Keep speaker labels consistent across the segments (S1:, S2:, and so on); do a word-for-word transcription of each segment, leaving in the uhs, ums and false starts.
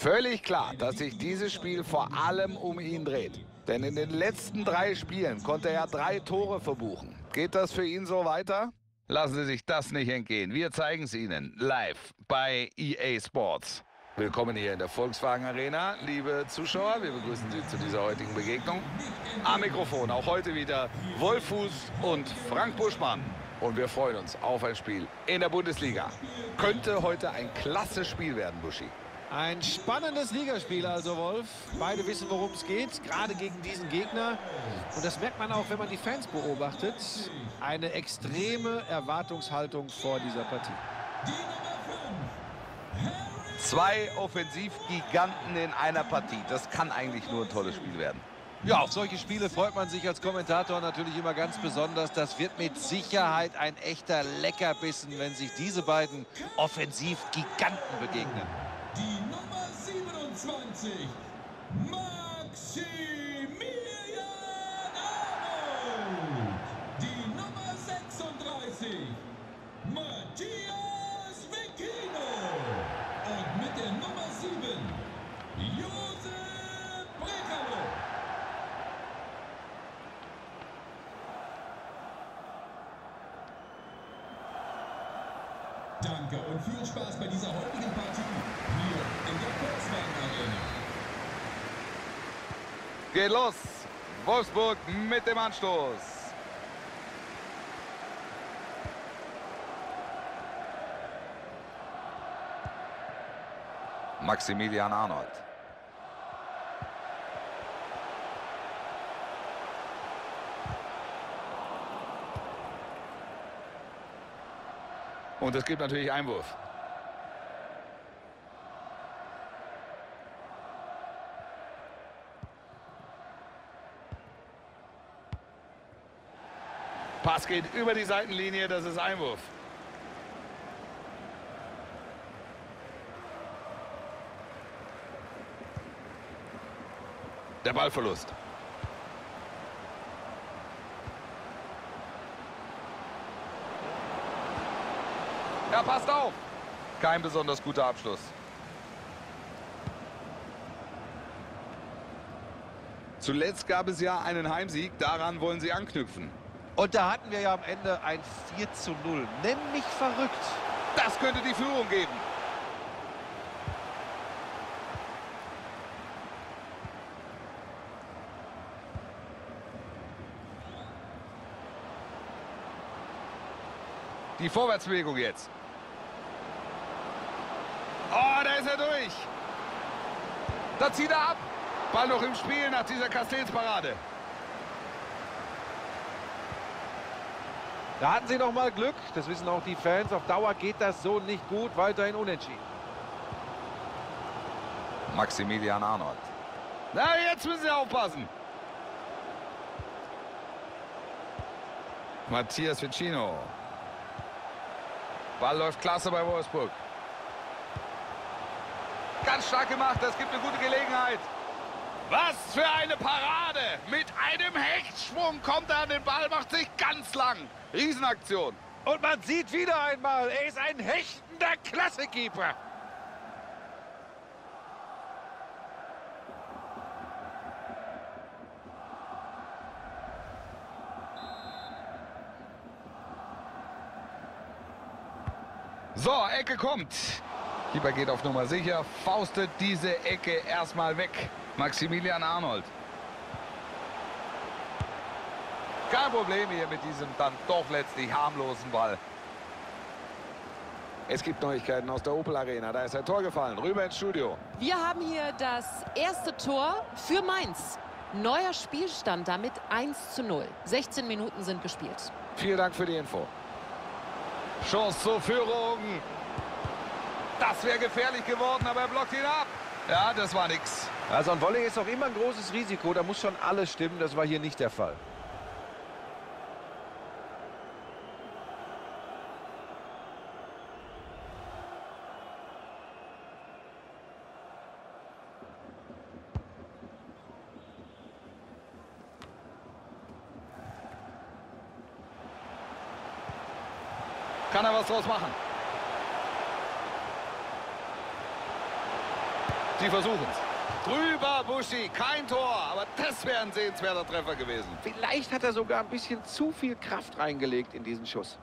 S1: Völlig klar, dass sich dieses Spiel vor allem um ihn dreht. Denn in den letzten drei Spielen konnte er drei Tore verbuchen. Geht das für ihn so weiter? Lassen Sie sich das nicht entgehen. Wir zeigen es Ihnen live bei E A Sports. Willkommen hier in der Volkswagen Arena, liebe Zuschauer. Wir begrüßen Sie zu dieser heutigen Begegnung. Am Mikrofon auch heute wieder Wolf Fuß und Frank Buschmann. Und wir freuen uns auf ein Spiel in der Bundesliga. Könnte heute ein klasse Spiel werden, Buschi.
S2: Ein spannendes Ligaspiel also, Wolf. Beide wissen, worum es geht, gerade gegen diesen Gegner. Und das merkt man auch, wenn man die Fans beobachtet. Eine extreme Erwartungshaltung vor dieser Partie.
S1: Zwei Offensivgiganten in einer Partie. Das kann eigentlich nur ein tolles Spiel werden.
S2: Ja, auf solche Spiele freut man sich als Kommentator natürlich immer ganz besonders. Das wird mit Sicherheit ein echter Leckerbissen, wenn sich diese beiden Offensivgiganten begegnen.
S3: Die Nummer siebenundzwanzig, Maximilian Arnold. Die Nummer sechsunddreißig, Matthias Vecchino. Und mit der Nummer sieben, Josep Brekalo. Danke und viel Spaß bei dieser heutigen Partie hier in der Volkswagen Arena.
S1: Geht los. Wolfsburg mit dem Anstoß. Maximilian Arnold. Und es gibt natürlich Einwurf. Pass geht über die Seitenlinie, das ist Einwurf. Der Ballverlust. Ja, passt auf. Kein besonders guter Abschluss. Zuletzt gab es ja einen Heimsieg, daran wollen sie anknüpfen.
S2: Und da hatten wir ja am Ende ein vier zu null. Nenn mich verrückt.
S1: Das könnte die Führung geben. Die Vorwärtsbewegung jetzt. Oh, da ist er durch. Da zieht er ab. Ball noch im Spiel nach dieser Castells-Parade.
S2: Da hatten sie noch mal Glück. Das wissen auch die Fans. Auf Dauer geht das so nicht gut. Weiterhin unentschieden.
S1: Maximilian Arnold. Na, jetzt müssen sie aufpassen. Matthias Vecchino. Ball läuft klasse bei Wolfsburg. Ganz stark gemacht, das gibt eine gute Gelegenheit. Was für eine Parade! Mit einem Hechtsprung kommt er an den Ball, macht sich ganz lang. Riesenaktion.
S2: Und man sieht wieder einmal, er ist ein hechtender Klassekeeper.
S1: So, Ecke kommt. Keeper geht auf Nummer sicher, faustet diese Ecke erstmal weg. Maximilian Arnold. Kein Problem hier mit diesem dann doch letztlich harmlosen Ball. Es gibt Neuigkeiten aus der Opel Arena. Da ist ein Tor gefallen. Rüber ins Studio.
S4: Wir haben hier das erste Tor für Mainz. Neuer Spielstand, damit eins zu null. sechzehn Minuten sind gespielt.
S1: Vielen Dank für die Info. Chance zur Führung. Das wäre gefährlich geworden, aber er blockt ihn ab. Ja, das war nix.
S2: Also ein Volley ist auch immer ein großes Risiko. Da muss schon alles stimmen. Das war hier nicht der Fall.
S1: Kann er was draus machen? Sie versuchen es. Drüber, Buschi, kein Tor, aber das wäre ein sehenswerter Treffer gewesen.
S2: Vielleicht hat er sogar ein bisschen zu viel Kraft reingelegt in diesen Schuss.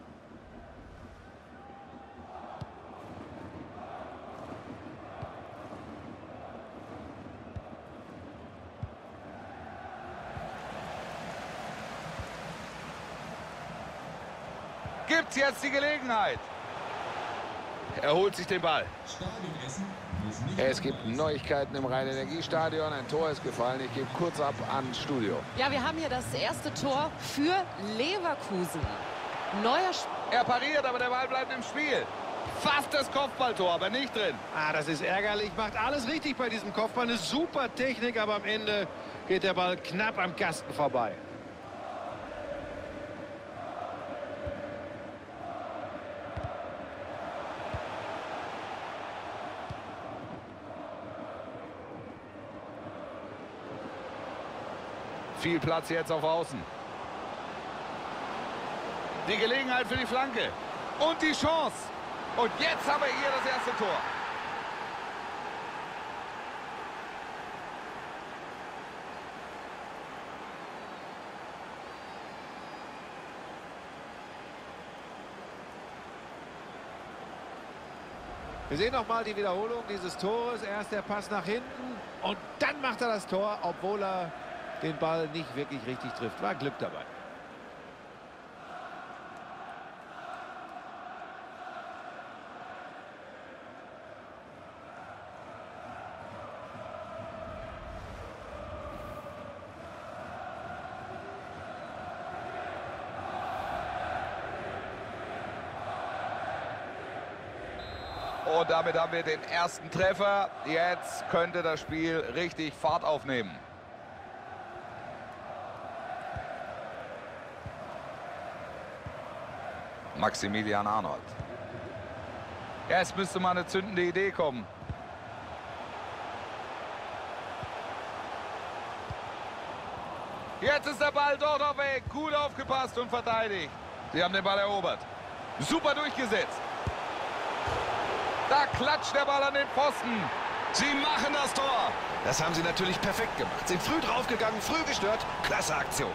S1: Gibt's jetzt die Gelegenheit? Er holt sich den Ball.
S3: Stadionessen muss nicht
S2: Es gibt Neuigkeiten im Rhein-Energiestadion. Ein Tor ist gefallen. Ich gebe kurz ab ans Studio.
S4: Ja, wir haben hier das erste Tor für Leverkusen. Neuer Sp
S1: Er pariert, aber der Ball bleibt im Spiel. Fast das Kopfballtor, aber nicht drin.
S2: Ah, das ist ärgerlich. Macht alles richtig bei diesem Kopfball. Eine super Technik, aber am Ende geht der Ball knapp am Kasten vorbei.
S1: Viel Platz jetzt auf Außen. Die Gelegenheit für die Flanke. Und die Chance. Und jetzt haben wir hier das erste Tor.
S2: Wir sehen noch mal die Wiederholung dieses Tores. Erst der Pass nach hinten und dann macht er das Tor, obwohl er den Ball nicht wirklich richtig trifft. War Glück dabei.
S1: Und damit haben wir den ersten Treffer. Jetzt könnte das Spiel richtig Fahrt aufnehmen. Maximilian Arnold. Jetzt müsste mal eine zündende Idee kommen. Jetzt ist der Ball dort auf weg. Gut aufgepasst und verteidigt. Sie haben den Ball erobert. Super durchgesetzt. Da klatscht der Ball an den Pfosten. Sie machen das Tor.
S2: Das haben sie natürlich perfekt gemacht. Sind früh draufgegangen, früh gestört. Klasse Aktion.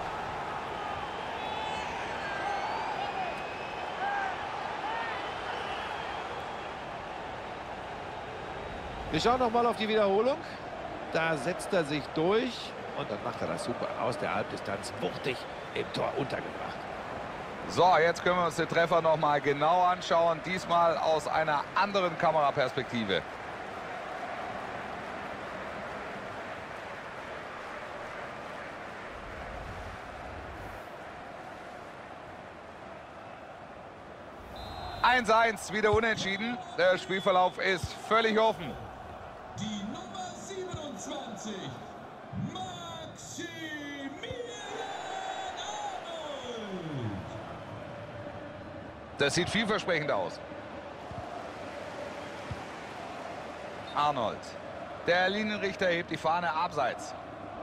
S2: Wir schauen noch mal auf die Wiederholung. Da setzt er sich durch und dann macht er das super aus der Halbdistanz wuchtig im Tor untergebracht.
S1: So, jetzt können wir uns den Treffer noch mal genau anschauen. Diesmal aus einer anderen Kameraperspektive. eins eins, wieder unentschieden. Der Spielverlauf ist völlig offen.
S3: die Nummer siebenundzwanzig, Maximilian Arnold.
S1: Das sieht vielversprechend aus. Arnold. Der Linienrichter hebt die Fahne abseits.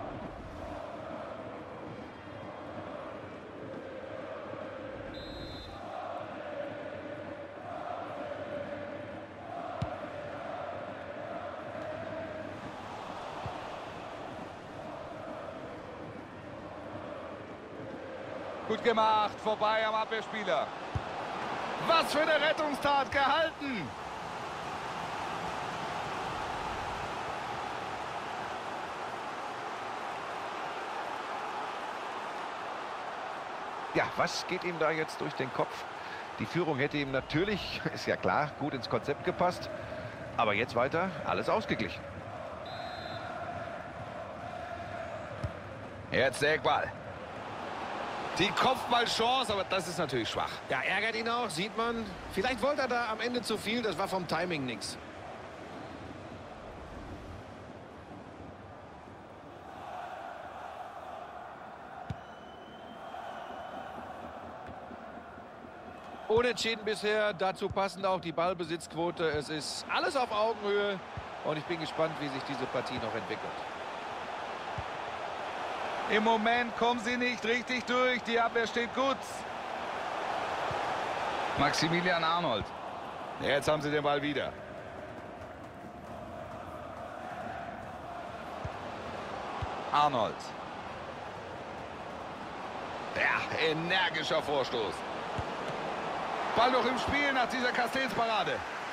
S1: Gut gemacht, vorbei am Abwehrspieler. Was für eine Rettungstat, gehalten.
S2: Ja, was geht ihm da jetzt durch den Kopf? Die Führung hätte ihm natürlich, ist ja klar, gut ins Konzept gepasst. Aber jetzt weiter, alles ausgeglichen.
S1: Jetzt der Eckball. Die Kopfballchance, aber das ist natürlich schwach.
S2: Ja, ärgert ihn auch, sieht man. Vielleicht wollte er da am Ende zu viel, das war vom Timing nichts. Unentschieden bisher, dazu passend auch die Ballbesitzquote. Es ist alles auf Augenhöhe und ich bin gespannt, wie sich diese Partie noch entwickelt.
S1: Im Moment kommen sie nicht richtig durch. Die Abwehr steht gut. Maximilian Arnold. Jetzt haben sie den Ball wieder. Arnold. Ja, energischer Vorstoß. Ball noch im Spiel nach dieser Castells-Parade.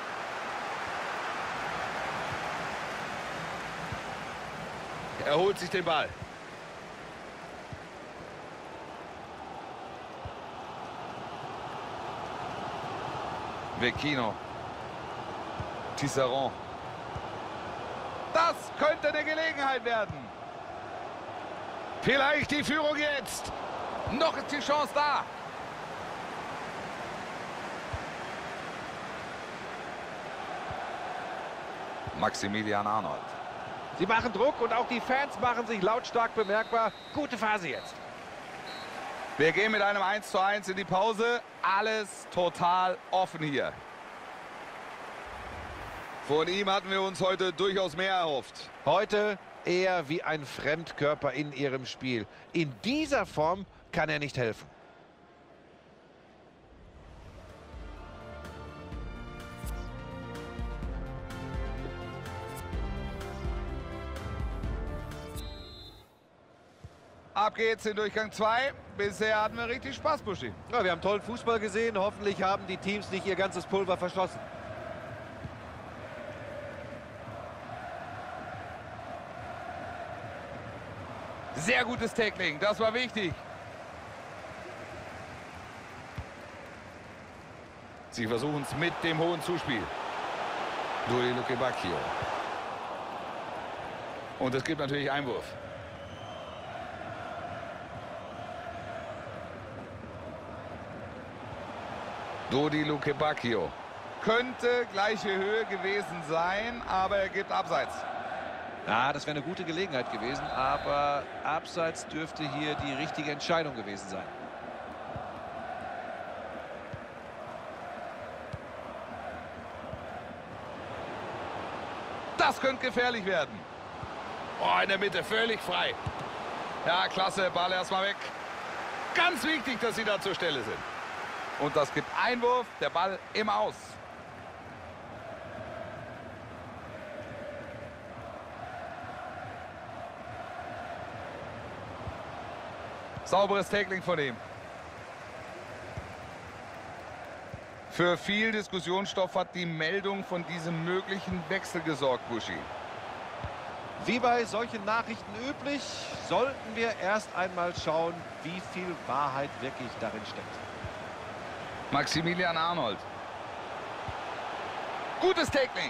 S1: Er holt sich den Ball. Vecchino. Tisserand. Das könnte eine Gelegenheit werden. Vielleicht die Führung jetzt. Noch ist die Chance da. Maximilian Arnold.
S2: Sie machen Druck und auch die Fans machen sich lautstark bemerkbar. Gute Phase jetzt.
S1: Wir gehen mit einem eins zu eins in die Pause. Alles total offen hier. Von ihm hatten wir uns heute durchaus mehr erhofft.
S2: Heute eher wie ein Fremdkörper in ihrem Spiel. In dieser Form kann er nicht helfen.
S1: Ab geht's in Durchgang zwei. Bisher hatten wir richtig Spaß, Buschi.
S2: Ja, wir haben tollen Fußball gesehen. Hoffentlich haben die Teams nicht ihr ganzes Pulver verschossen.
S1: Sehr gutes Tackling, das war wichtig. Sie versuchen es mit dem hohen Zuspiel. Dodi Lukebakio. Und es gibt natürlich Einwurf. Dodi Lukebakio. Könnte gleiche Höhe gewesen sein, aber er gibt Abseits.
S2: Ja, das wäre eine gute Gelegenheit gewesen, aber Abseits dürfte hier die richtige Entscheidung gewesen sein.
S1: Das könnte gefährlich werden. Oh, in der Mitte völlig frei. Ja, klasse, Ball erstmal weg. Ganz wichtig, dass sie da zur Stelle sind. Und das gibt Einwurf, der Ball im Aus. Sauberes Tackling von ihm. Für viel Diskussionsstoff hat die Meldung von diesem möglichen Wechsel gesorgt, Buschi.
S2: Wie bei solchen Nachrichten üblich, sollten wir erst einmal schauen, wie viel Wahrheit wirklich darin steckt.
S1: Maximilian Arnold. Gutes Tackling.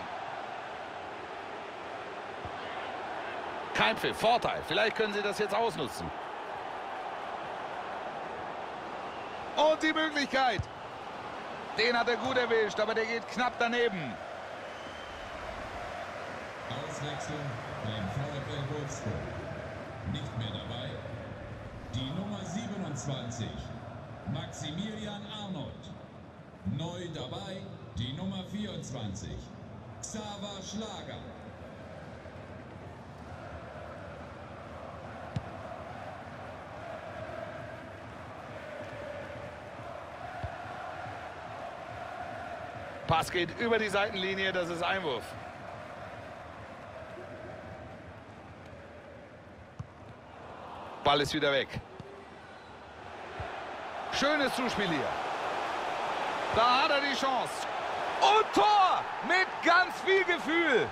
S1: Kein Pfiff, Vorteil. Vielleicht können sie das jetzt ausnutzen. Und die Möglichkeit. Den hat er gut erwischt, aber der geht knapp daneben.
S3: Auswechslung beim VfL Wolfsburg. Nicht mehr dabei. Die Nummer siebenundzwanzig. Maximilian Arnold. Neu dabei. Die Nummer vierundzwanzig. Xaver Schlager.
S1: Pass geht über die Seitenlinie, das ist Einwurf. Ball ist wieder weg. Schönes Zuspiel hier. Da hat er die Chance. Und Tor mit ganz viel Gefühl.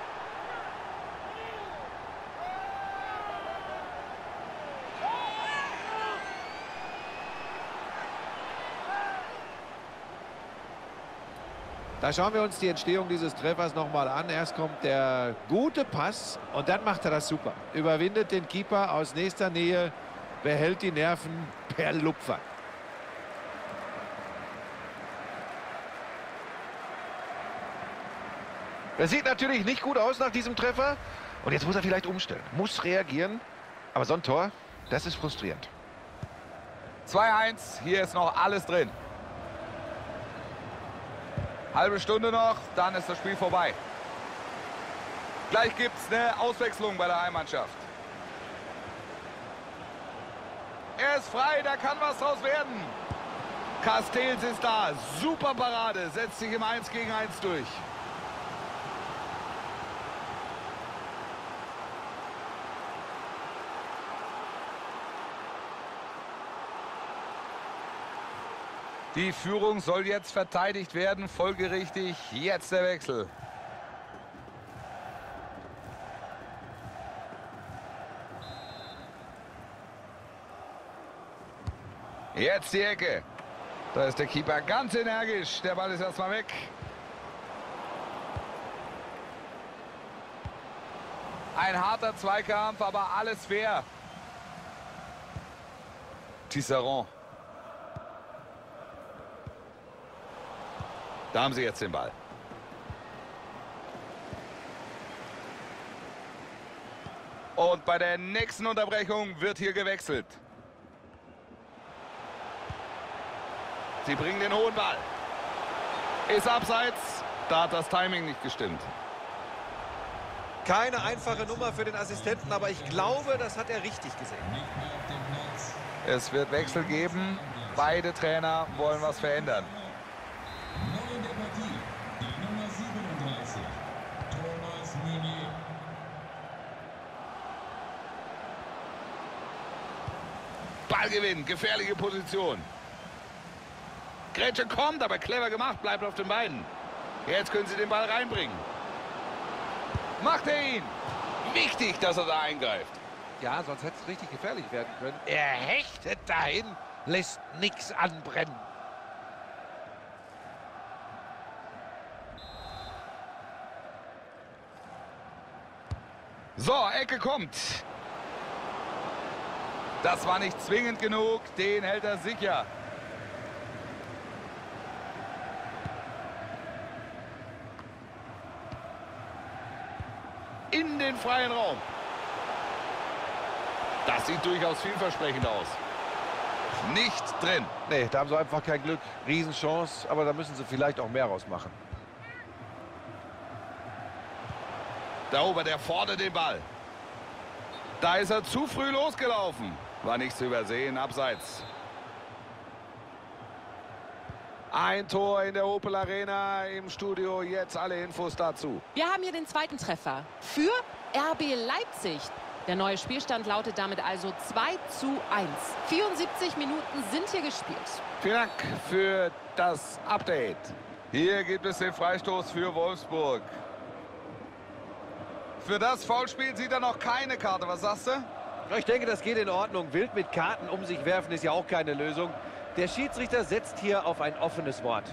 S2: Da schauen wir uns die Entstehung dieses Treffers nochmal an. Erst kommt der gute Pass und dann macht er das super. Überwindet den Keeper aus nächster Nähe, behält die Nerven per Lupfer. Das sieht natürlich nicht gut aus nach diesem Treffer. Und jetzt muss er vielleicht umstellen, muss reagieren. Aber so ein Tor, das ist frustrierend.
S1: zwei eins, hier ist noch alles drin. Halbe Stunde noch, dann ist das Spiel vorbei. Gleich gibt es eine Auswechslung bei der Heimmannschaft. Er ist frei, da kann was draus werden. Castells ist da, super Parade, setzt sich im eins gegen eins durch. Die Führung soll jetzt verteidigt werden. Folgerichtig jetzt der Wechsel. Jetzt die Ecke. Da ist der Keeper ganz energisch. Der Ball ist erstmal weg. Ein harter Zweikampf, aber alles fair. Tisserand. Da haben sie jetzt den Ball. Und bei der nächsten Unterbrechung wird hier gewechselt. Sie bringen den hohen Ball. Ist abseits. Da hat das Timing nicht gestimmt.
S2: Keine einfache Nummer für den Assistenten, aber ich glaube, das hat er richtig gesehen.
S1: Es wird Wechsel geben. Beide Trainer wollen was verändern.
S3: Neu in der Partie, die Nummer siebenunddreißig, Thomas Meunier.
S1: Ballgewinn, gefährliche Position. Grätsche kommt, aber clever gemacht, bleibt auf den Beinen. Jetzt können sie den Ball reinbringen. Macht er ihn. Wichtig, dass er da eingreift.
S2: Ja, sonst hätte es richtig gefährlich werden können. Er hechtet dahin, lässt nichts anbrennen.
S1: So, Ecke kommt. Das war nicht zwingend genug, den hält er sicher. In den freien Raum. Das sieht durchaus vielversprechend aus. Nicht drin.
S2: Nee, da haben sie einfach kein Glück. Riesenchance, aber da müssen sie vielleicht auch mehr rausmachen.
S1: Da oben, der fordert den Ball. Da ist er zu früh losgelaufen. War nicht zu übersehen, abseits. Ein Tor in der Opel Arena im Studio. Jetzt alle Infos dazu.
S4: Wir haben hier den zweiten Treffer für R B Leipzig. Der neue Spielstand lautet damit also zwei zu eins. vierundsiebzig Minuten sind hier gespielt.
S1: Vielen Dank für das Update. Hier gibt es den Freistoß für Wolfsburg. Für das Foulspiel sieht er noch keine Karte. Was sagst du?
S2: Ich denke, das geht in Ordnung. Wild mit Karten um sich werfen ist ja auch keine Lösung. Der Schiedsrichter setzt hier auf ein offenes Wort.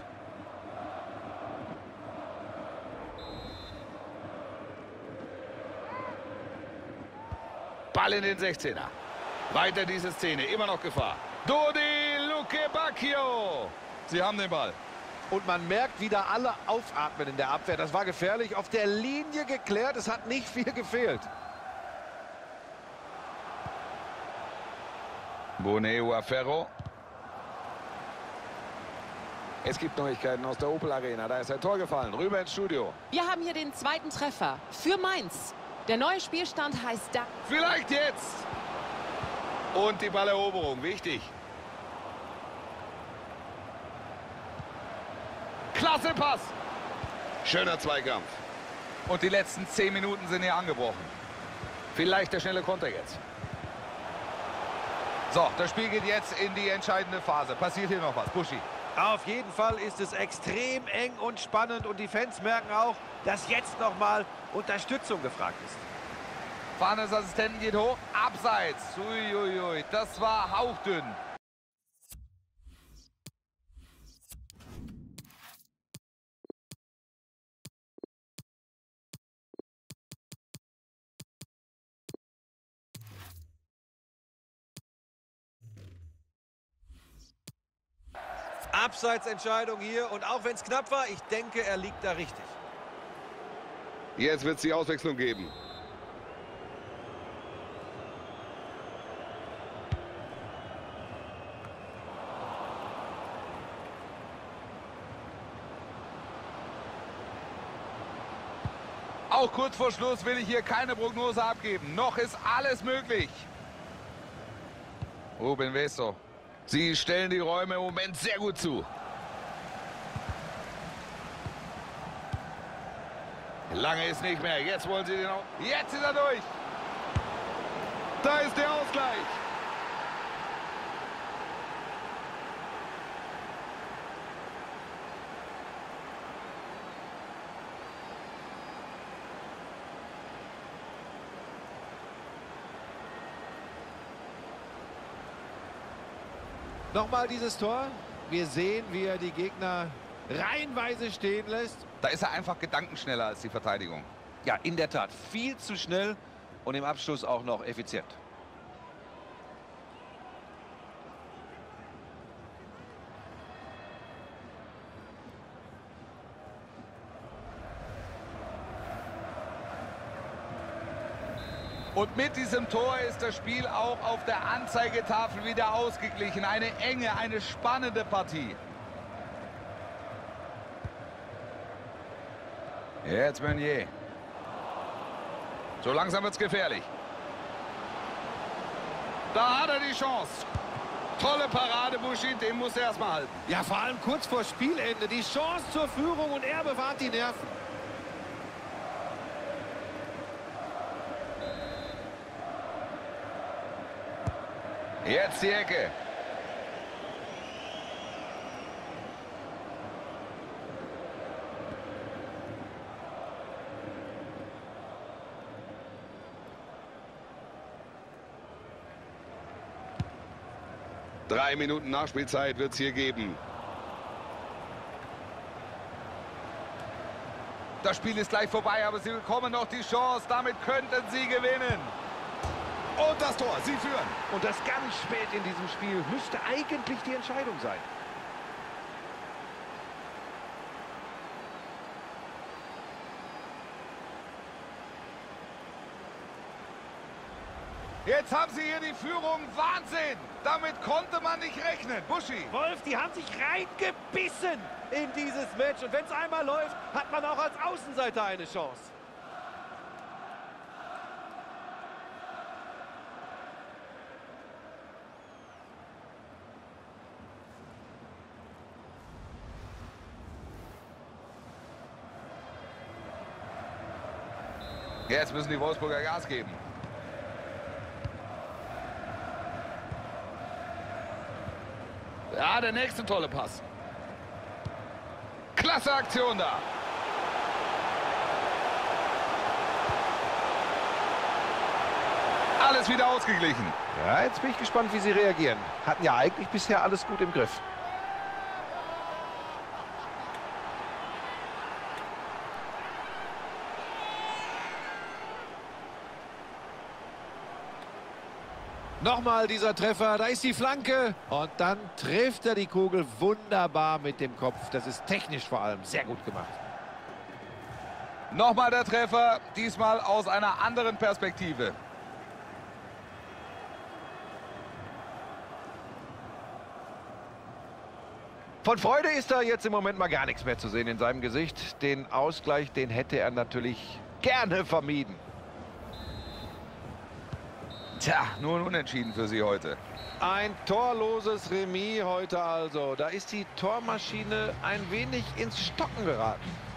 S1: Ball in den sechzehner. Weiter diese Szene. Immer noch Gefahr. Dodi Luque Bacchio. Sie haben den Ball.
S2: Und man merkt wieder alle aufatmen in der Abwehr. Das war gefährlich. Auf der Linie geklärt. Es hat nicht viel gefehlt.
S1: Boneo Ferro. Es gibt Neuigkeiten aus der Opel Arena. Da ist ein Tor gefallen. Rüber ins Studio.
S4: Wir haben hier den zweiten Treffer für Mainz. Der neue Spielstand heißt da.
S1: Vielleicht jetzt. Und die Balleroberung. Wichtig. Klasse Pass. Schöner Zweikampf. Und die letzten zehn Minuten sind hier angebrochen. Vielleicht der schnelle Konter jetzt. So, das Spiel geht jetzt in die entscheidende Phase. Passiert hier noch was? Buschi.
S2: Auf jeden Fall ist es extrem eng und spannend. Und die Fans merken auch, dass jetzt nochmal Unterstützung gefragt ist.
S1: Fahne des Assistenten geht hoch. Abseits. Uiuiui. Das war hauchdünn.
S2: Abseitsentscheidung hier. Und auch wenn es knapp war, ich denke, er liegt da richtig.
S1: Jetzt wird es die Auswechslung geben. Auch kurz vor Schluss will ich hier keine Prognose abgeben. Noch ist alles möglich. Ruben Veso. Sie stellen die Räume im Moment sehr gut zu. Lange ist nicht mehr. Jetzt wollen sie den auch. Jetzt ist er durch. Da ist der Ausgleich.
S2: Nochmal dieses Tor. Wir sehen, wie er die Gegner reihenweise stehen lässt.
S1: Da ist er einfach gedankenschneller als die Verteidigung.
S5: Ja, in der Tat. Viel zu schnell und im Abschluss auch noch effizient.
S1: Und mit diesem Tor ist das Spiel auch auf der Anzeigetafel wieder ausgeglichen. Eine enge, eine spannende Partie. Jetzt Meunier. So langsam wird es gefährlich. Da hat er die Chance. Tolle Parade, Buschi, den muss er erstmal halten.
S2: Ja, vor allem kurz vor Spielende. Die Chance zur Führung und er bewahrt die Nerven.
S1: Jetzt die Ecke. Drei Minuten Nachspielzeit wird es hier geben. Das Spiel ist gleich vorbei, aber sie bekommen noch die Chance. Damit könnten sie gewinnen. Und das Tor, sie führen.
S5: Und das ganz spät in diesem Spiel müsste eigentlich die Entscheidung sein.
S1: Jetzt haben sie hier die Führung. Wahnsinn! Damit konnte man nicht rechnen. Buschi.
S5: Wolf, die haben sich reingebissen in dieses Match. Und wenn es einmal läuft, hat man auch als Außenseiter eine Chance.
S1: Jetzt müssen die Wolfsburger Gas geben. Ja, der nächste tolle Pass. Klasse Aktion da. Alles wieder ausgeglichen.
S5: Ja, jetzt bin ich gespannt, wie sie reagieren. Hatten ja eigentlich bisher alles gut im Griff.
S2: Nochmal dieser Treffer, da ist die Flanke und dann trifft er die Kugel wunderbar mit dem Kopf. Das ist technisch vor allem sehr gut gemacht.
S1: Nochmal der Treffer, diesmal aus einer anderen Perspektive.
S5: Von Freude ist da jetzt im Moment mal gar nichts mehr zu sehen in seinem Gesicht. Den Ausgleich, den hätte er natürlich gerne vermieden.
S1: Tja, nur ein Unentschieden für sie heute.
S5: Ein torloses Remis heute also. Da ist die Tormaschine ein wenig ins Stocken geraten.